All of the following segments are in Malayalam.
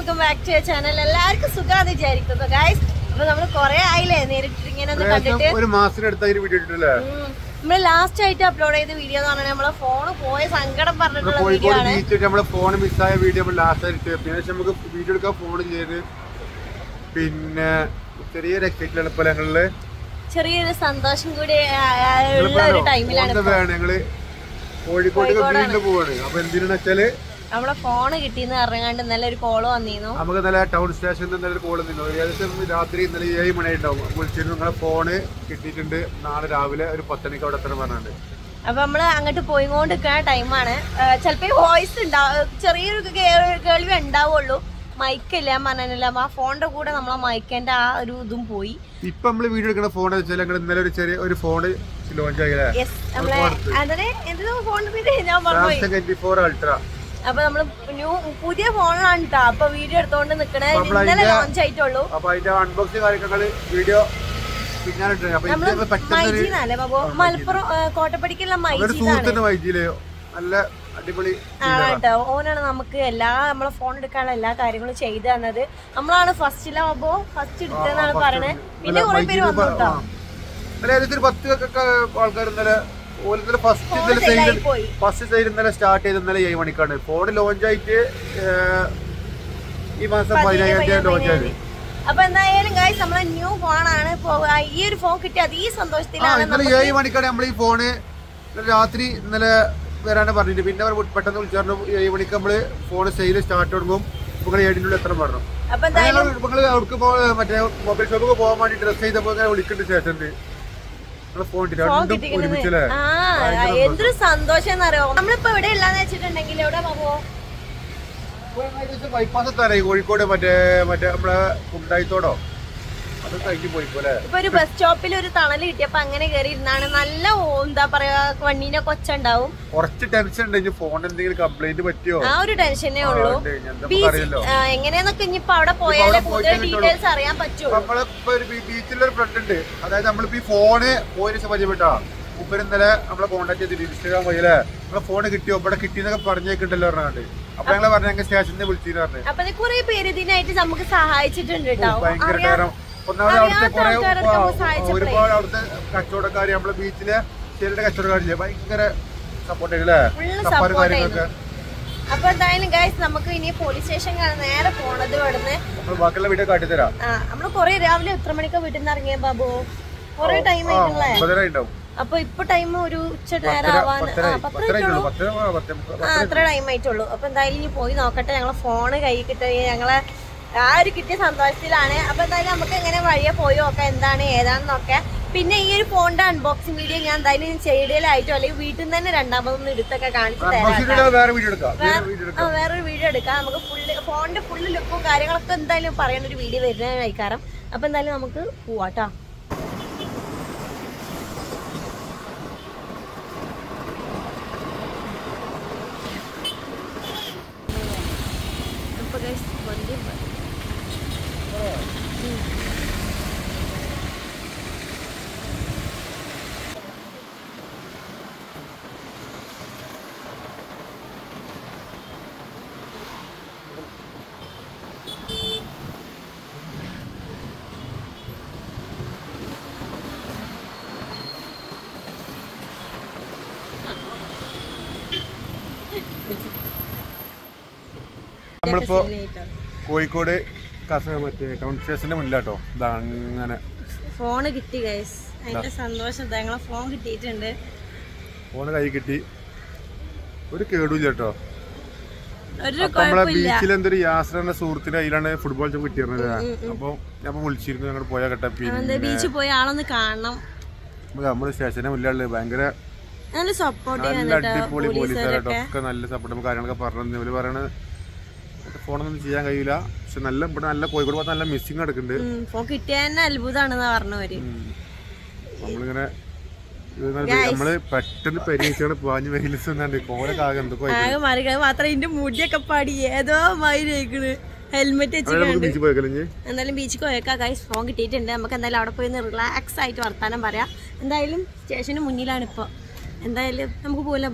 Welcome back to channel. എല്ലാവർക്കും സുഖാന്ന് വിചാരിക്കുന്നു ഗൈസ്. അപ്പൊ നമ്മള് കൊറേ ആയില്ലേ നേരിട്ട് ഇങ്ങനെ ഒന്ന് കണ്ടിട്ട്. ഒരു മാസത്തിനടുത്തായി വീഡിയോ ഇട്ടിട്ടില്ലേ? നമ്മള് ലാസ്റ്റ് ആയിട്ട് അപ്ലോഡ് ചെയ്ത വീഡിയോ എന്ന് പറഞ്ഞാൽ നമ്മളെ ഫോണ് പോയ സങ്കടം പറഞ്ഞിട്ടുള്ള വീഡിയോ ആണ്. നമ്മളെ ഫോൺ മിസ്സായ വീഡിയോ നമ്മൾ ലാസ്റ്റ് ആയിട്ട് പിന്നെ നമുക്ക് വീഡിയോ എടുക്കാൻ ഫോൺ ചെയ്ത് പിന്നെ ചെറിയൊരു എക്സൈറ്റ്മെന്റ് ഫലങ്ങളില് ചെറിയൊരു സന്തോഷം കൂടി ഉള്ള ഒരു ടൈമിലാണ് ഞങ്ങള് കോഴിക്കോട് വീണ്ടും പോവാണ്. അപ്പൊ എന്തിനാന്ന് വെച്ചാല് നമ്മളെ ഫോണ് കിട്ടിയെന്ന് പറഞ്ഞാണ്ട് ഇന്നലെ ഒരു കോള് വന്നിരുന്നു. നമുക്ക് ഇന്നലെ ടൗൺ സ്റ്റേഷനിൽ ഇന്നലെ ഒരു കോള് വന്നിരുന്നു. ഏകദേശം രാത്രി ഇന്നലെ 7 മണിയായിട്ടുണ്ടാവും. വിളിച്ചിരുന്നു നിങ്ങളെ ഫോണ് കിട്ടിയിട്ടുണ്ട്, നാളെ രാവിലെ ഒരു 10 മണിക്ക് അവിടെ എത്തണം പറഞ്ഞിട്ടുണ്ട്. അപ്പൊ നമ്മള് അങ്ങോട്ട് പോയിക്കൊണ്ടിരിക്കുന്ന ടൈമാണ്. ചിലപ്പോ വോയിസ് ഉണ്ടാവും, ചെറിയൊരു കേൾവി ഉണ്ടാവുള്ളൂ. മൈക്കില്ല പറഞ്ഞില്ല. ആ ഫോണിന്റെ കൂടെ നമ്മളെ മൈക്കിന്റെ ആ ഒരു ഇതും പോയി. ഇപ്പൊ നമ്മള് വീഡിയോ എടുക്കുന്ന ഫോൺ വെച്ചാൽ ഞങ്ങൾ ഇന്നലെ ഒരു ചെറിയ ഒരു ഫോണ് ലോഞ്ച് ആയില്ലേ? അൾട്രാ. അപ്പൊ നമ്മള് പുതിയ ഫോണിലാണ് കേട്ടോ. അപ്പൊ വീഡിയോ എടുത്തോണ്ട് നിക്കണേ, ഇന്നലെ ലോഞ്ച് ആയിട്ടുള്ളൂ. അപ്പൊ അതിന്റെ അൺബോക്സിംഗ് കാര്യങ്ങള് വീഡിയോ മൈജിന്നല്ലേ ബാബു? മലപ്പുറം കോട്ടപ്പടിക്കുള്ള മൈജിയിലെയോ നല്ല അടിപൊളി ആട്ടോ. ഓനാണ് നമുക്ക് നമ്മളെ ഫോൺ എടുക്കാനുള്ള എല്ലാ കാര്യങ്ങളും ചെയ്തു തന്നത്. നമ്മളാണ് ഫസ്റ്റിലാവുമ്പോ ഫസ്റ്റ് എടുത്തതെന്നാണ് പറയണത്. പിന്നെ കുറെ പേര് വന്നു കേട്ടോ. 10 ആൾക്കാർ ഇന്നലെ ഫസ്റ്റ് സെയിൽ ഇന്നലെ സ്റ്റാർട്ട് ചെയ്ത് ഇന്നലെ 7 മണിക്കാണ്. ഫോൺ ലോഞ്ച് ആയിട്ട് ഈ മാസം 15 ലോഞ്ച് ആയത്. അപ്പൊ എന്തായാലും ഗൈസ് നമ്മളെ ന്യൂ ഫോണാണ്. ഈ ഒരു ഫോൺ കിട്ടിയ അതീ സന്തോഷത്തിലാണ്. ഇന്നലെ 7 മണിക്കാണ് നമ്മൾ ഈ ഫോണ് രാത്രി ഇന്നലെ വരാണ് പറഞ്ഞിട്ട്. പിന്നെ പെട്ടെന്ന് വിളിച്ചു 7 മണിക്ക് നമ്മള് ഫോൺ സെയിൽ സ്റ്റാർട്ട് തുടങ്ങും, നിങ്ങൾ 7 എത്ര പറഞ്ഞു. നിങ്ങൾ അവർക്ക് മറ്റേ മൊബൈൽ ഷോപ്പിൽ പോകാൻ വേണ്ടി ഡ്രസ് ചെയ്തപ്പോ വിളിക്കേണ്ട സ്റ്റേഷനിൽ എന്തൊരു സന്തോഷം എന്നറിയോ. നമ്മളിപ്പോ ഇവിടെ ഇല്ലാന്ന് വെച്ചിട്ടുണ്ടെങ്കിൽ എവിടെ പോവോ? ബൈപ്പാസ് എത്താനായി കോഴിക്കോട് മറ്റേ നമ്മളെ കുണ്ടായിത്തോടോ അത് കഴിഞ്ഞ് പോയിപ്പോലെ. ഇപ്പൊ ഒരു ബസ് സ്റ്റോപ്പിൽ ഒരു തണല് കിട്ടിയപ്പോ അങ്ങനെ കയറി ഇരുന്നാണ്. നല്ല എന്താ പറയാ, കണ്ണീനെ കൊച്ചുണ്ടാവും. കുറച്ച് ടെൻഷൻ ഉണ്ട്, ഫോൺ എന്തെങ്കിലും കംപ്ലൈന്റ് പറ്റിയോ ആ ഒരു ടെൻഷനേ ഉള്ളൂ. എങ്ങനെയാന്നൊക്കെ ഇനിയിപ്പോ അവിടെ പോയാലേ കൂടുതൽ ഡീറ്റെയിൽസ് അറിയാൻ പറ്റൂ. നമ്മളിപ്പോ ഒരു ബീച്ചിലൊരു ഫ്രണ്ട് ഉണ്ട്, അതായത് നമ്മളിപ്പോ ഈ ഫോണ് പോയി പരിചയപ്പെട്ടാ മുപ്പര് ഇന്നലെ നമ്മളെ കോണ്ടാക്ട് ചെയ്തിട്ട് ഇൻസ്റ്റാഗ്രാം വഴിയല്ലേ നമ്മളെ ഫോണ് കിട്ടിയോ ഇവിടെ കിട്ടിയെന്നൊക്കെ പറഞ്ഞേക്കിട്ടല്ലോ പറഞ്ഞാണ്ട്. അപ്പൊ ഞങ്ങള് പറഞ്ഞ സ്റ്റേഷനിൽ വിളിച്ചിട്ട് പറഞ്ഞു. അപ്പൊ കുറെ പേര് ഇതിനായിട്ട് നമുക്ക് സഹായിച്ചിട്ടുണ്ട് കേട്ടോ. ഭയങ്കര കാരണം ഒന്നാമത് അവിടുത്തെ കുറെ ഒരുപാട് അവിടുത്തെ കച്ചവടക്കാര് നമ്മളെ ബീച്ചിലെ ചെറിയ കച്ചവടക്കാരില്ലേ ഭയങ്കര സപ്പോർട്ട് ചെയ്യല്ലേ കാര്യങ്ങളൊക്കെ. അപ്പൊ എന്തായാലും ഗൈസ് നമുക്ക് ഇനി പോലീസ് സ്റ്റേഷനിലാണ് നേരെ പോണത്. ഇവിടുന്ന് ബാക്കിയുള്ള വീഡിയോ കാട്ടിത്തരാം. നമ്മള് കൊറേ രാവിലെ എത്ര മണിക്കാ വീട്ടിൽ നിന്ന് ഇറങ്ങിയ ബാബു? കൊറേ ടൈം ആയിട്ടുള്ളേ. അപ്പൊ ഇപ്പൊ ടൈം ഒരു ഉച്ച നേരം ആവാൻ അത്ര ടൈം ആയിട്ടുള്ളൂ. അപ്പൊ എന്തായാലും ഇനി പോയി നോക്കട്ടെ. ഞങ്ങളെ ഫോണ് കൈ കിട്ടിയ ഞങ്ങളെ ആ ഒരു കിട്ടിയ സന്തോഷത്തിലാണ്. അപ്പൊ എന്തായാലും നമുക്ക് എങ്ങനെ വഴിയെ പോയി നോക്കാം എന്താണ് ഏതാണെന്നൊക്കെ. പിന്നെ ഈ ഒരു ഫോണിന്റെ അൺബോക്സിംഗ് വീഡിയോ ഞാൻ എന്തായാലും ചെയ്തതിലായിട്ടോ അല്ലെങ്കിൽ വീട്ടിൽ നിന്ന് തന്നെ രണ്ടാമതൊന്നും എടുത്തൊക്കെ കാണിച്ചു തരാം. വേറൊരു വീഡിയോ എടുക്കാം. നമുക്ക് ഫോണിന്റെ ഫുള്ള് ലുക്കും കാര്യങ്ങളൊക്കെ എന്തായാലും പറയുന്ന ഒരു വീഡിയോ വരുന്ന കഴിക്കാരം. അപ്പൊ എന്തായാലും നമുക്ക് പോവാട്ടോ. നമ്മളിപ്പോ കോഴിക്കോട് മറ്റേ ടൗൺ സ്റ്റേഷന്റെ മുന്നിലാട്ടോ. അങ്ങനെ ഫോണ് കിട്ടി ഗൈസ്, അതിന്റെ സന്തോഷം. ഞങ്ങളെ ഫോൺ കിട്ടിയിട്ടുണ്ട്, ഫോണ് കൈ കിട്ടി. ഒരു കേടുമില്ല കേട്ടോ. നമ്മളെ ബീച്ചിൽ എന്തൊരു യാത്ര സുഹൃത്തിന്റെ കയ്യിലാണ് ഫുട്ബോൾ കിട്ടിയിരുന്നത്. അപ്പൊ ഞാൻ വിളിച്ചിരുന്നു ഞങ്ങൾ പോയാ കേട്ടെ. പിന്നെ ബീച്ചിൽ പോയി ആളൊന്ന് കാണണം. നമ്മള് സ്റ്റേഷന്റെ മുന്നിലുള്ള ഭയങ്കര നല്ല അടിപൊളി പോലീസുകാരട്ടോ. ഒക്കെ നല്ല സപ്പോർട്ട് കാര്യങ്ങളൊക്കെ പറഞ്ഞു. ഇവര് പറയണത് ഫോണൊന്നും ചെയ്യാൻ കഴിയില്ല, പക്ഷെ നല്ല കോഴിക്കോട് നല്ല മിസ്സിങ് നടക്കുന്നുണ്ട്. ഫോൺ കിട്ടിയ അത്ഭുതമാണെന്ന് പറഞ്ഞവര്. നമ്മളിങ്ങനെ നമ്മള് പെട്ടെന്ന് പരീക്ഷയാണ് പാഞ്ഞു വെയിലുണ്ട് കോലൊക്കെ എന്തൊക്കെ മാത്രം ഇതിന്റെ മുടിയൊക്കെ പാടി ഏതോ മാതിരി ഹെൽമെറ്റ് വെച്ചിട്ടുണ്ട്. എന്തായാലും ബീച്ചിൽ പോയേക്കാം ഗൈസ്. ഫോൺ കിട്ടിയിട്ടുണ്ട്. നമുക്ക് എന്തായാലും അവിടെ പോയി റിലാക്സ് ആയിട്ട് വർത്താനം പറയാം. എന്തായാലും സ്റ്റേഷന് മുന്നിലാണ് ഇപ്പൊ. എന്തായാലും നമുക്ക് പോലെ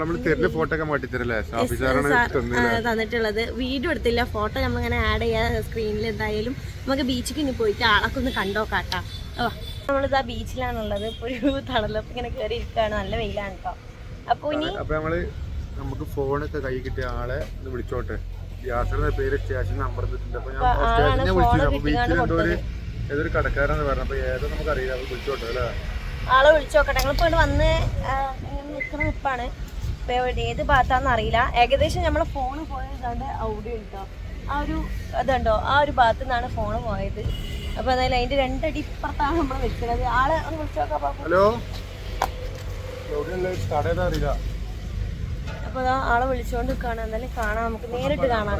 തന്നിട്ടുള്ളത്. വീഡിയോ എടുത്തില്ല, ഫോട്ടോ നമ്മളിങ്ങനെ ആഡ് ചെയ്യാൻ സ്ക്രീനിൽ. എന്തായാലും നമുക്ക് ബീച്ചിക്ക് ഇനി പോയിട്ട് ആളൊക്കെ ഒന്ന് കണ്ടോക്കാട്ടാ. നമ്മളിതാ ബീച്ചിലാണുള്ളത്. ഇപ്പൊ ഒരു തണലൊക്കെ ഇങ്ങനെ കയറി ഇരിക്കുകയാണ്, നല്ല വെയിലാണ് കേട്ടോ. അപ്പൊ ഇനി നമുക്ക് ഫോണൊക്കെ കൈ കിട്ടിയ ആളെ വിളിച്ചോട്ടെ. പേര് സ്റ്റേഷൻ നമ്പർ ഏതൊരു കടക്കാരാന്ന് പറഞ്ഞപ്പോ ഏതോ നമുക്ക് അറിയില്ല, വിളിച്ചോട്ടെ അല്ലേ? ആളെ വിളിച്ചോക്കട്ടെ. ഞങ്ങളിപ്പോ വന്ന് നിൽക്കുന്ന നിപ്പാണ്. ഇപ്പൊ ഏത് ഭാഗത്താന്ന് അറിയില്ല. ഏകദേശം നമ്മളെ ഫോണ് പോയതുകൊണ്ട് അവിടെ ഉണ്ടോ ആ ഒരു അതുണ്ടോ ആ ഒരു ഭാഗത്തു നിന്നാണ് ഫോണ് പോയത്. അപ്പൊ എന്തായാലും അതിന്റെ 2 അടി ഇപ്പുറത്താണ് നമ്മൾ വെക്കുന്നത്. ആളെ ഒന്ന് വിളിച്ചോക്കാം. ഹലോ, അറിയില്ല. അപ്പൊ അതാ ആളെ വിളിച്ചോണ്ട് നിൽക്കാണ്. എന്തായാലും കാണാം, നമുക്ക് നേരിട്ട് കാണാം.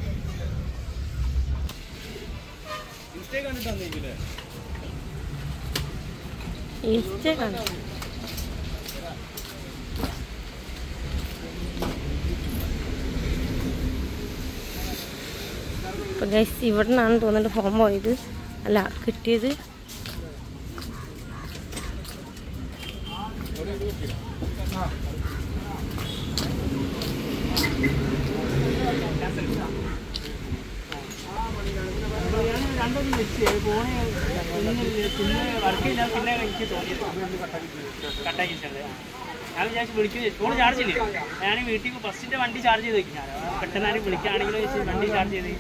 ഇപ്പൊ ഗൈസ് ഇവിടെ നിന്നാണ് തോന്നുന്നുണ്ട് ഫോൺ പോയത്, അല്ല കിട്ടിയത്. ഞാൻ വിചാരിച്ചു വിളിക്കും, ഫോൺ ചാർജ് ഇല്ലേ. ഞാൻ വീട്ടിൽ ഫസ്റ്റിന്റെ വണ്ടി ചാർജ് ചെയ്ത് വെക്കും. ഞാൻ പെട്ടെന്ന് വിളിക്കുകയാണെങ്കിലും വണ്ടി ചാർജ് ചെയ്ത്.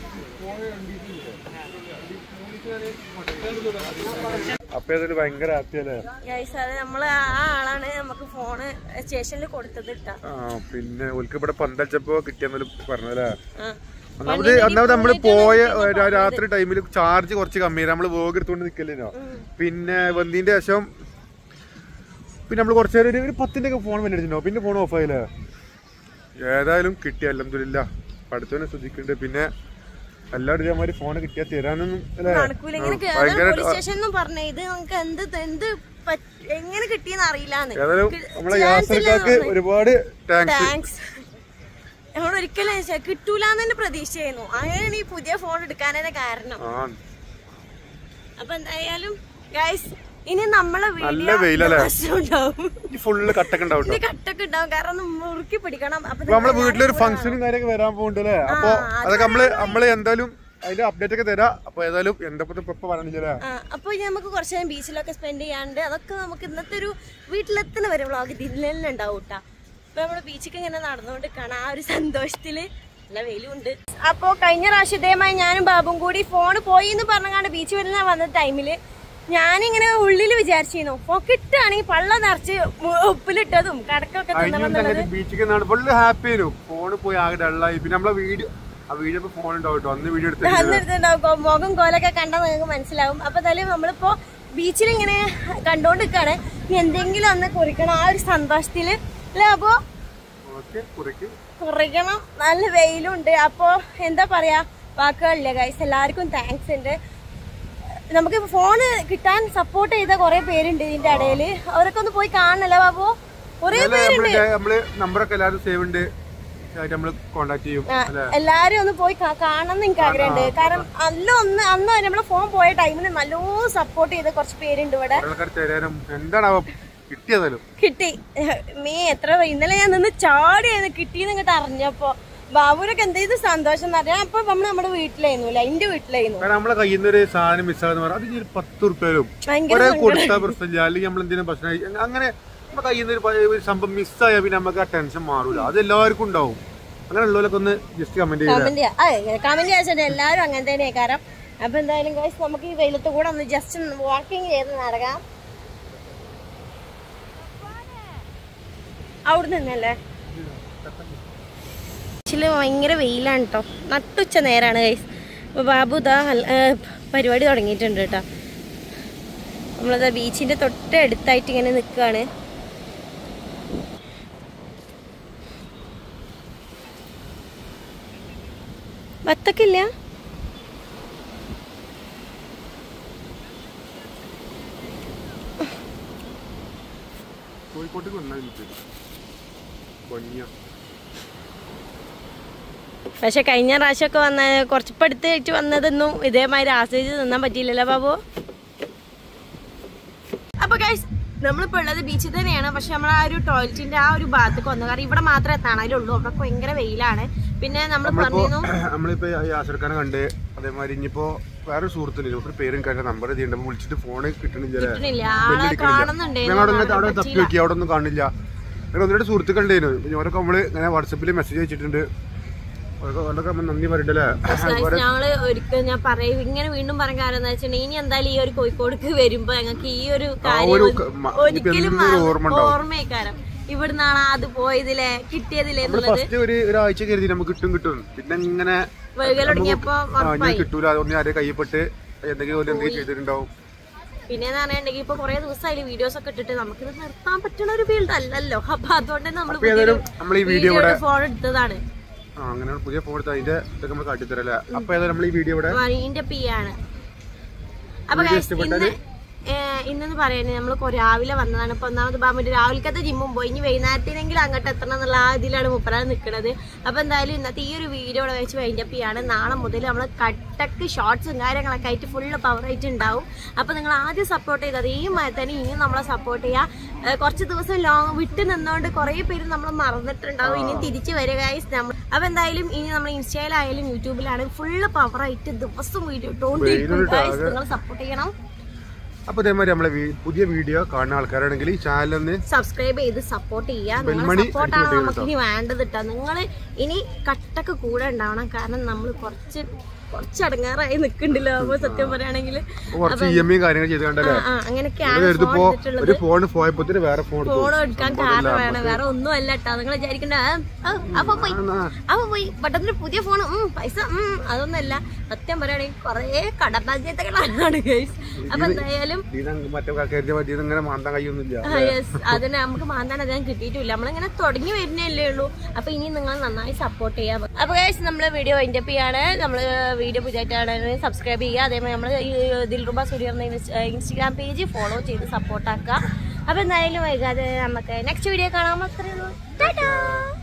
അപ്പൊ അതൊരു ഭയങ്കര ഹാപ്പിയല്ലേ. നമ്മള് ആ ആളാണ് നമുക്ക് ഫോണ് സ്റ്റേഷനിൽ കൊടുത്തത്. പിന്നെ ഓൽക്ക് ഇവിടെ പന്തളിച്ചപ്പോ കിട്ടിയെന്നൊരു പറഞ്ഞല്ലേ. ഒന്നാമത് നമ്മള് പോയ രാത്രി ടൈമിൽ ചാർജ് കുറച്ച് കമ്മിയാണ്. നമ്മള് വ്ലോഗ് എടുത്തോണ്ട് നിക്കല്ലോ. പിന്നെ വന്നതിന്റെ ശേഷം പിന്നെ നമ്മള് കുറച്ചു നേരം ഒരു 10ന്റെ ഒക്കെ ഫോൺ വലിച്ചിട്ടുണ്ടോ, പിന്നെ ഫോൺ ഓഫ് ആയില്ലേ. ഏതായാലും കിട്ടിയ അൽഹംദുലില്ലാ, പഠിച്ചവനെ ശ്രദ്ധിക്കുന്നുണ്ട്. പിന്നെ എല്ലാവരും ഇതേമാതിരി ഫോണ് കിട്ടിയാൽ തരാനൊന്നും നമ്മളെ യാത്രക്കാർക്ക് ഒരുപാട് താങ്ക്സ്. നമ്മളൊരിക്കലും കിട്ടൂലെന്ന് തന്നെ പ്രതീക്ഷയായിരുന്നു. അങ്ങനെയാണ് ഈ പുതിയ ഫോൺ എടുക്കാനേ കാരണം. അപ്പൊ എന്തായാലും ഗൈസ് ഇനി നമ്മളെ ഫുള്ള് കട്ടൊക്കെ ഉണ്ടാവും, കാരണം മുറുക്കി പിടിക്കണം. അപ്പൊ നമ്മളെ വീട്ടിലൊരു ഫംഗ്ഷനും കാര്യമൊക്കെ വരാൻ പോകുന്നുണ്ടല്ലേ. അപ്പൊ അതൊക്കെ നമ്മള് എന്തായാലും അതിന്റെ അപ്ഡേറ്റ് ഒക്കെ തരാം. അപ്പൊ ഏതായാലും എന്താ പറഞ്ഞില്ലേ. അപ്പൊ നമുക്ക് കുറച്ച് നേരം ബീച്ചിലൊക്കെ സ്പെൻഡ് ചെയ്യാണ്ട് അതൊക്കെ നമുക്ക് ഇന്നത്തെ ഒരു വീട്ടിലെത്തുന്ന വരെ വ്ളോഗ് ഇതിലെല്ലാം ഉണ്ടാവും കേട്ടാ. ഇപ്പൊ നമ്മള് ബീച്ചിക്ക് ഇങ്ങനെ നടന്നുകൊണ്ട് കാണാം. ആ ഒരു സന്തോഷത്തില് നല്ല വെയിലുണ്ട്. അപ്പൊ കഴിഞ്ഞ പ്രാവശ്യം ഇതേമായി ഞാനും ബാബും കൂടി ഫോണ് പോയി എന്ന് പറഞ്ഞാണ്ട് ബീച്ച് വരുന്ന വന്ന ടൈമില് ഞാനിങ്ങനെ ഉള്ളില് വിചാരിച്ചിരുന്നു കിട്ടുകയാണെങ്കിൽ പള്ള നിറച്ച് ഉപ്പിലിട്ടതും കടക്കൊക്കെ ബീച്ചിക്ക് ഹാപ്പി ഫോണ് പോയി ആകെ ഡള്ളായി. പിന്നെ നമ്മളെ വീഡിയോ ഫോൺ ഉണ്ടാവും, അന്ന് വീഡിയോ എടുത്തിട്ടുണ്ടാവും. മുഖം കോലൊക്കെ കണ്ടാൽ നിങ്ങൾക്ക് മനസ്സിലാവും. അപ്പൊ എന്തായാലും നമ്മളിപ്പോ ബീച്ചിൽ ഇങ്ങനെ കണ്ടോണ്ടിരിക്കാണ്. ഇനി എന്തെങ്കിലും ഒന്ന് കുറിക്കണം ആ ഒരു സന്തോഷത്തില് അല്ലേ. അപ്പൊ കുറിക്കണം. നല്ല വെയിലുണ്ട്. അപ്പൊ എന്താ പറയാ, വാക്കുകളില്ല ഗൈസ്. എല്ലാവർക്കും താങ്ക്സ് ഉണ്ട്. നമുക്ക് ഫോണ് കിട്ടാൻ സപ്പോർട്ട് ചെയ്ത കുറെ പേരുണ്ട് ഇതിന്റെ ഇടയില്. അവരൊക്കെ ഒന്ന് പോയി കാണണല്ലോ ബാബു. കുറെ പേരുണ്ട്. എല്ലാരും ഒന്ന് പോയി കാണണം എന്ന് എനിക്ക് ആഗ്രഹമുണ്ട്. കാരണം അന്ന് നമ്മളെ ഫോൺ പോയ ടൈമിന് നല്ലോണം സപ്പോർട്ട് ചെയ്ത കുറച്ച് പേരുണ്ട് ഇവിടെ. കിട്ടി എത്ര ഇന്നലെ ഞാൻ നിന്ന് ചാടിയായിരുന്നു കിട്ടിയെന്ന് ഇങ്ങോട്ട് അറിഞ്ഞപ്പോ. ബാബുരൊക്കെ എന്ത് സന്തോഷം എന്ന് അറിയാം. അപ്പൊ നമ്മള് നമ്മുടെ വീട്ടിലായിരുന്നു, എന്റെ വീട്ടിലായിരുന്നു. നമ്മളെ കയ്യിൽ നിന്ന് ഒരു സാധനം മിസ്സാന്ന് പറഞ്ഞാൽ അത് 10 ഉറുപ്പ്യരും കൊടുത്ത പ്രശ്നമില്ല. അല്ലെങ്കിൽ നമ്മളെന്തെങ്കിലും പ്രശ്നം അങ്ങനെ നമ്മുടെ കയ്യിൽ നിന്ന് ഒരു സംഭവം മിസ്സായ പിന്നെ നമുക്ക് ആ ടെൻഷൻ മാറൂല. അത് എല്ലാവർക്കും ഉണ്ടാവും. അങ്ങനെ ഉള്ളവരൊക്കെ ഒന്ന് ജസ്റ്റ് കമന്റ് ചെയ്യാൻ എല്ലാവരും അങ്ങനെ തന്നെ കാരണം. അപ്പൊ എന്തായാലും നമുക്ക് ഈ വെയിലത്ത് കൂടെ ഒന്ന് ജസ്റ്റ് വാക്കിങ് ചെയ്ത് നടക്കാം. അവിടെ നിന്നല്ലേ ഭയങ്കര വെയിലാണ് കേട്ടോ. നട്ടുച്ച നേരാണ് ഗൈസ്. അപ്പൊ ബാബു ഇതാ പരിപാടി തുടങ്ങിയിട്ടുണ്ട് കേട്ടോ. നമ്മളിതാ ബീച്ചിന്റെ തൊട്ടടുത്തായിട്ട് ഇങ്ങനെ നിൽക്കുകയാണ്. വത്തക്കില്ല പക്ഷെ കഴിഞ്ഞ പ്രാവശ്യമൊക്കെ വന്ന കുറച്ചടുത്തായിട്ട് വന്നതൊന്നും ഇതേമാതിരി ആസ്വദിച്ച് നിന്നാൻ പറ്റിയില്ലല്ലോ ബാബു. അപ്പൊ ഗൈസ് നമ്മളിപ്പോ ഉള്ളത് ബീച്ചിൽ തന്നെയാണ്. പക്ഷെ നമ്മൾ ആ ഒരു ടോയ്ലറ്റിന്റെ ആ ഒരു ഭാഗത്തേക്ക് വന്നു. കാരണം ഇവിടെ മാത്രമേ എത്താണതിലുള്ളൂ. അവിടെ ഭയങ്കര വെയിലാണ്. പിന്നെ നമ്മൾ പറഞ്ഞു നമ്മളിപ്പോ യാത്രക്കാരെ കണ്ട് അതേമാതിരി ഇനിയിപ്പോ വേറെ സുഹൃത്തുണ്ട് ഒരു പേരും കാര്യം നമ്പർ ചെയ്യണ്ട വിളിച്ചിട്ട് ഫോണ് കിട്ടണില്ല. അവിടെ തപ്പി നോക്കി അവിടെ ഒന്നും കാണില്ല. അങ്ങനെ ഒന്നിട്ട് സുഹൃത്തുക്കളുണ്ടായിരുന്നു. ഓരൊക്കെ നമ്മള് ഇങ്ങനെ വാട്സപ്പിൽ മെസ്സേജ് അയച്ചിട്ടുണ്ട്. നന്ദി പറയണ്ടല്ലേ. ഞങ്ങള് ഒരിക്കൽ ഞാൻ പറയും ഇങ്ങനെ വീണ്ടും പറയാൻ കാരണം എന്താ വെച്ചിട്ടുണ്ടെങ്കിൽ ഇനി എന്തായാലും ഈ ഒരു കോഴിക്കോടേക്ക് വരുമ്പോ ഞങ്ങൾക്ക് ഈ ഒരു കാര്യം ഒരിക്കലും ഓർമ്മക്കാരം ഇവിടുന്നാണ് അത് പോയതിലെ കിട്ടിയതിലെ ഒരാഴ്ച കരുതി നമുക്ക് കിട്ടും. പിന്നെ ഇങ്ങനെ തുടങ്ങിയപ്പോ കിട്ടൂല. അതൊന്നും ആരെ കയ്യപ്പെട്ട് എന്തെങ്കിലും ചെയ്തിട്ടുണ്ടാവും. പിന്നെന്ന് പറഞ്ഞിട്ടുണ്ടെങ്കിൽ ഇപ്പൊ കുറെ ദിവസമായാലും വീഡിയോസ് ഒക്കെ ഇട്ടിട്ട് നമുക്കിത് നിർത്താൻ പറ്റുന്ന ഒരു ഫീൽഡ് അല്ലല്ലോ. അപ്പൊ അതുകൊണ്ട് നമ്മള് ഫോൺ എടുത്തതാണ്. അങ്ങനെ പുതിയ ഫോൺ എടുത്ത് അതിന്റെ ഇതൊക്കെ നമ്മൾ കാട്ടിത്തരല്ലേ. അപ്പൊ ഏതാ നമ്മൾ ഈ വീഡിയോ ഇവിടെ ആണ്. അപ്പൊ ഇന്നെന്ന് പറയുന്നത് നമ്മൾ രാവിലെ വന്നതാണ്. ഇപ്പൊ ഒന്നാമത് ബാബുന്റെ രാവിലത്തെ ജിമ്മും പോയി ഇനി വൈകുന്നേരത്തിനെങ്കിലും അങ്ങോട്ട് എത്തണം എന്നുള്ള ആ ഇതിലാണ് മുപ്പരാൾ നിൽക്കുന്നത്. അപ്പൊ എന്തായാലും ഇന്നത്തെ ഈ ഒരു വീഡിയോ ഇവിടെ വെച്ച് വൈൻഡപ്പ് ചെയ്യാണ്. നാളെ മുതൽ നമ്മൾ കട്ടക്ക് ഷോർട്സും കാര്യങ്ങളൊക്കെ ആയിട്ട് ഫുള്ള് പവറായിട്ട് ഉണ്ടാവും. അപ്പൊ നിങ്ങൾ ആദ്യം സപ്പോർട്ട് ചെയ്തത് ഈ തന്നെ ഇനിയും നമ്മളെ സപ്പോർട്ട് ചെയ്യുക. കുറച്ച് ദിവസം ലോങ് വിട്ട് നിന്നുകൊണ്ട് കുറെ പേര് നമ്മൾ മറന്നിട്ടുണ്ടാവും. ഇനി തിരിച്ചു വരിക നമ്മൾ. അപ്പൊ എന്തായാലും ഇനി നമ്മൾ ഇൻസ്റ്റയിലായാലും യൂട്യൂബിലാണെങ്കിലും ഫുള്ള് പവറായിട്ട് ദിവസം വീഡിയോ ഇട്ടുകൊണ്ടിരിക്കും. നിങ്ങൾ സപ്പോർട്ട് ചെയ്യണം. അപ്പൊ അതേമാതിരി നമ്മളെ പുതിയ വീഡിയോ കാണുന്ന ആൾക്കാരാണെങ്കിൽ ഈ ചാനൽ ഒന്ന് സബ്സ്ക്രൈബ് ചെയ്ത് സപ്പോർട്ട് ചെയ്യുക. നിങ്ങളുടെ സപ്പോർട്ടാണ് നമുക്ക് ഇനി വേണ്ടത് കേട്ടോ. നിങ്ങൾ ഇനി കട്ടക്ക് കൂടെ ഉണ്ടാവണം. കാരണം നമ്മൾ കുറച്ചടങ്ങാറായി നിക്കണ്ടല്ലോ. അപ്പൊ സത്യം പറയുകയാണെങ്കിൽ അങ്ങനെയൊക്കെയാണ് ഫോൺ എടുക്കാൻ കാരണമാണ്. വേറെ ഒന്നും അല്ല കേട്ടോ. നിങ്ങൾ വിചാരിക്കണ്ട അപ്പൊ പോയി പെട്ടെന്ന് പുതിയ ഫോൺ പൈസ അതൊന്നുമല്ല. സത്യം പറയുകയാണെങ്കിൽ കുറെ കടബാധ്യതകളാണ് ഗൈസ്. അപ്പൊ എന്തായാലും അതിന് നമുക്ക് മാന്താൻ അധികം കിട്ടിയിട്ടില്ല. നമ്മളിങ്ങനെ തുടങ്ങി വരുന്നല്ലേ ഉള്ളൂ. അപ്പൊ ഇനി നിങ്ങൾ നന്നായി സപ്പോർട്ട് ചെയ്യാം. അപ്പൊ ഗൈസ് നമ്മള് വീഡിയോ വൈൻഡപ്പ് ചെയ്യാണ്. നമ്മള് വീഡിയോ പുതിയതായിട്ടാണ് സബ്സ്ക്രൈബ് ചെയ്യുക. അതേപോലെ നമ്മൾ Dilruba Suriya Instagram page follow ചെയ്ത് സപ്പോർട്ടാക്കുക. അപ്പൊ എന്തായാലും വൈകാതെ നമുക്ക് നെക്സ്റ്റ് വീഡിയോ കാണാൻ. അത്രയുള്ളൂ. ടാറ്റാ.